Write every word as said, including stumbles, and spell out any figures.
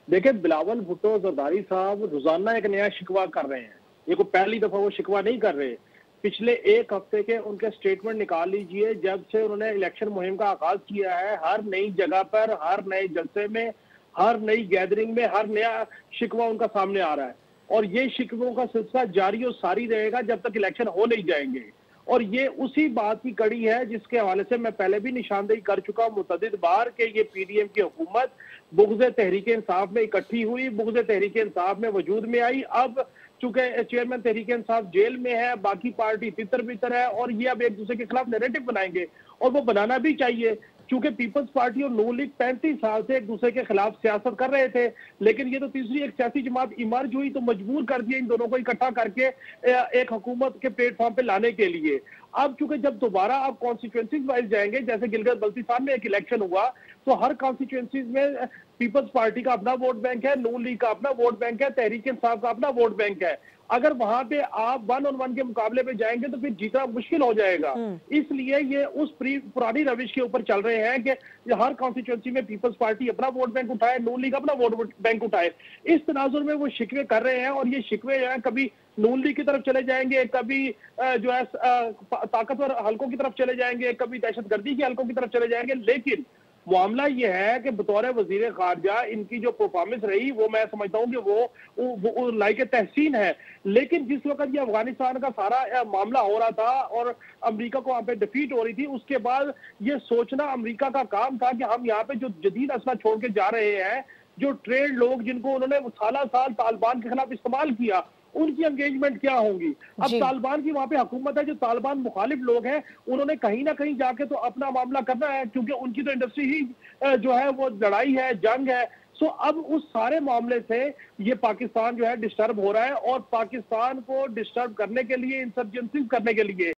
देखिए, बिलावल भुट्टो जरदारी साहब रोजाना एक नया शिकवा कर रहे हैं। ये कोई पहली दफा वो शिकवा नहीं कर रहे। पिछले एक हफ्ते के उनके स्टेटमेंट निकाल लीजिए, जब से उन्होंने इलेक्शन मुहिम का आगाज किया है, हर नई जगह पर, हर नए जलसे में, हर नई गैदरिंग में, हर नया शिकवा उनका सामने आ रहा है। और ये शिकवों का सिलसिला जारी और सारी रहेगा जब तक इलेक्शन हो नहीं जाएंगे। और ये उसी बात की कड़ी है जिसके हवाले से मैं पहले भी निशानदेही कर चुका हूं मुतअद्दिद बार कि ये पीडीएम की हुकूमत बुग़्ज़ तहरीके इंसाफ में इकट्ठी हुई, बुग़्ज़ तहरीके इंसाफ में वजूद में आई। अब चूंकि चेयरमैन तहरीके इंसाफ जेल में है, बाकी पार्टी तितर बितर है और ये अब एक दूसरे के खिलाफ नैरेटिव बनाएंगे और वो बनाना भी चाहिए, क्योंकि पीपल्स पार्टी और नून लीग पैंतीस साल से एक दूसरे के खिलाफ सियासत कर रहे थे। लेकिन ये तो तीसरी एक सियासी जमात इमर्ज हुई तो मजबूर कर दिया इन दोनों को इकट्ठा करके एक हुकूमत के प्लेटफॉर्म पे लाने के लिए। अब चूंकि जब दोबारा आप कॉन्स्टिट्यूएंसीज वाइज जाएंगे, जैसे गिलगित बल्तिस्तान में एक इलेक्शन हुआ, तो हर कॉन्स्टिट्यूएंसीज में पीपल्स पार्टी का अपना वोट बैंक है, नून लीग का अपना वोट बैंक है, तहरीक इंसाफ का अपना वोट बैंक है। अगर वहां पे आप वन ऑन वन के मुकाबले पे जाएंगे तो फिर जीतना मुश्किल हो जाएगा। इसलिए ये उस पुरानी रविश के ऊपर चल रहे हैं कि हर कॉन्स्टिट्यूएंसी में पीपल्स पार्टी अपना वोट बैंक उठाए, नून लीग अपना वोट बैंक उठाए। इस तनाजुर में वो शिकवे कर रहे हैं और ये शिकवे जो है कभी नून लीग की तरफ चले जाएंगे, कभी जो है ताकतवर हलकों की तरफ चले जाएंगे, कभी दहशतगर्दी के हलकों की तरफ चले जाएंगे। लेकिन मामला यह है कि बतौर वजीर खारजा इनकी जो परफॉर्मेंस रही वो मैं समझता हूँ कि वो, वो, वो लायक तहसीन है। लेकिन जिस वक्त ये अफगानिस्तान का सारा मामला हो रहा था और अमेरिका को वहां पे डिफीट हो रही थी, उसके बाद ये सोचना अमेरिका का काम था कि हम यहाँ पे जो जदीद असला छोड़ के जा रहे हैं, जो ट्रेड लोग जिनको उन्होंने साल साल तालिबान के खिलाफ इस्तेमाल किया, उनकी एंगेजमेंट क्या होंगी। अब तालिबान की वहां पे हुकूमत है, जो तालिबान मुखालिफ लोग हैं उन्होंने कहीं ना कहीं जाके तो अपना मामला करना है, क्योंकि उनकी तो इंडस्ट्री ही जो है वो लड़ाई है, जंग है। सो अब उस सारे मामले से ये पाकिस्तान जो है डिस्टर्ब हो रहा है और पाकिस्तान को डिस्टर्ब करने के लिए, इंसर्जेंसी करने के लिए